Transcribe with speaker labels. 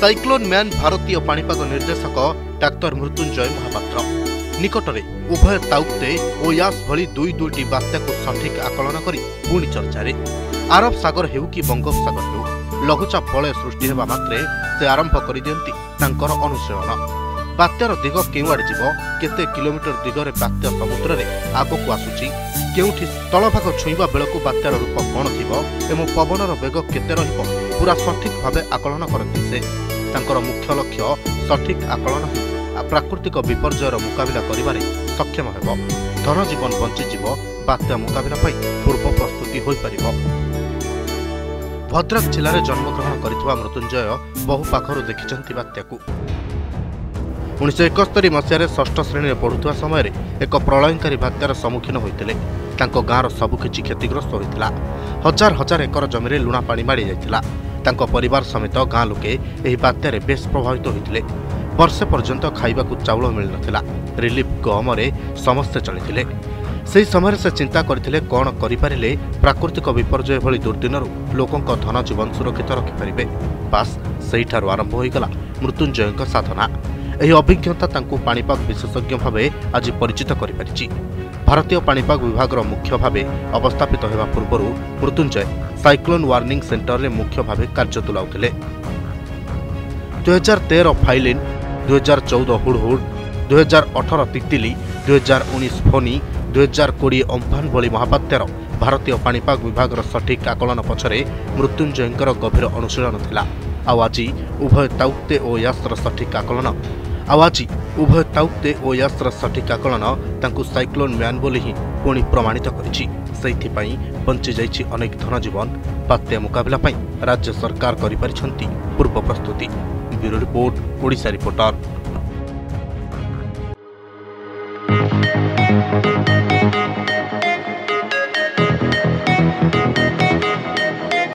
Speaker 1: Cyclone man भारतीय पाणीपाग निर्देशक doctor Mrityunjay Mahapatra निकटरे उभय ताउक्ते और यास भली दुईटी बात्या को सठिक आकलन करी पुणी चर्चा आरब सागर हेउ कि बंगोपसागर हेउ लघुचाप बलय सृष्टि हेबा मात्रे से आरंभ कर दियंती तांकर अनुशीलन बात्यार दिग केउआड़े जीव केते किलोमीटर दिगरे बात्या समुद्र रे आगकु आसुची केउठी स्थलभाग छुईबा बेलकु बात्यार रूप कौन थिबो एवं पवनर वेग केते रहिबो पूरा सठिक भावे आकलन करती से तांकर मुख्य लक्ष्य सठिक आकलन प्राकृतिक विपर्ययर मुकाबिला करिबारे सक्षम हेबो धनजीवन बंचीजीव बात्या मुकाबिला पाई पूर्व प्रस्तुति होई परिबो। भद्रक जिले में जन्मग्रहण करथिबा मृत्युंजय बहु पाखरु देखिचंती बात्याकू 1971 मसीह षष्ठ श्रेणी में पढ़ुवा समय एक प्रलयकारी बात्यार सम्मुखीन होते गाँवर सबुकिछि क्षतिग्रस्त होता हजार हजार एकर जमी लुणा पानी माड़ी जाता परिवार समेत गाँ लोके यह बात्यार बेस प्रभावित होते वर्षे पर्यंत खाइबाकू चाउल मिल नथिला रिलीफ गमरे समस्ते चली से समय से चिंता करथिले कौन करिपारिले प्राकृतिक विपर्यय भली दुर्दिनरू लोकों धन जीवन सुरक्षित रखिपारे बास सेहिठारु आरंभ होईगला मृत्युंजय साधना। यह अभिज्ञता तांकु पाणीपाग विशेषज्ञ भावे आज परिचित करिपारिछि। भारतीय पाणीपाग विभाग मुख्य भावे अवस्थापित होगा पूर्व मृत्युंजय साइक्लोन वार्निंग सेंटर रे मुख्य भावे कार्य तुलाउथिले। 2013 फाइलिन 2014 हुडहुड 2018 तितली 2019 फोनी 2020 अम्फान भली महाबात्यार भारतीय पाणीपाग विभाग सठिक आकलन पछरे मृत्युंजयंकर गभीर अनुशीलन थिला। आवाजी उभय ताउक्ते और यास्र सठिक आकलन सठिक आकलन तांकु साइक्लोन मैन बोली ही पुणी प्रमाणित करिछि। सेहिथिपई बंची जाइछि अनेक धनजीवन बात्या मुकाबिला पई राज्य सरकार करि परिछंती पूर्व प्रस्तुति। Bureau report Odisha reporter.